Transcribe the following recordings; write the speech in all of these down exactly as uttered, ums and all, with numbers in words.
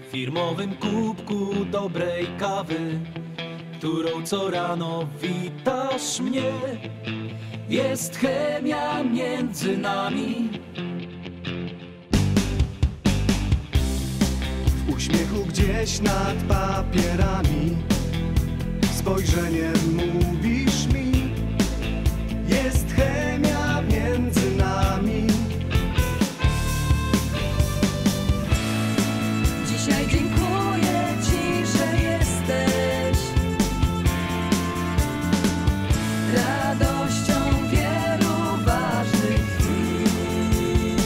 W firmowym kubku dobrej kawy, którą co rano witasz mnie, jest chemia między nami. W uśmiechu gdzieś nad papierami, spojrzeniem mówisz mi, jest chemia między nami. Dzisiaj dziękuję Ci, że jesteś radością wielu ważnych chwil.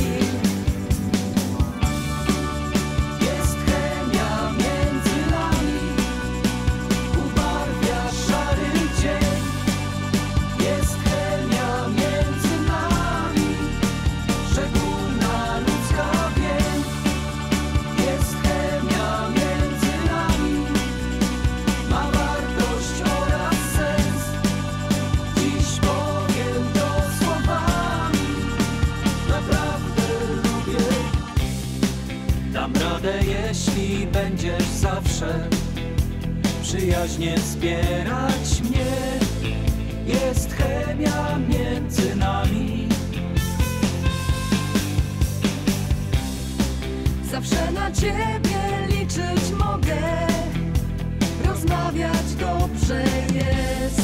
Jest chemia między nami, ubarwia szary dzień. Jest chemia między nami, szczególna ludzka więź. Jest chemia między nami, ma wartość oraz sens. Dziś powiem to słowami, naprawdę lubię. Dam radę, jeśli będziesz zawsze przyjaźnie wspierać mnie. Jest chemia między nami. Zawsze na Ciebie liczyć mogę, rozmawiać dobrze jest.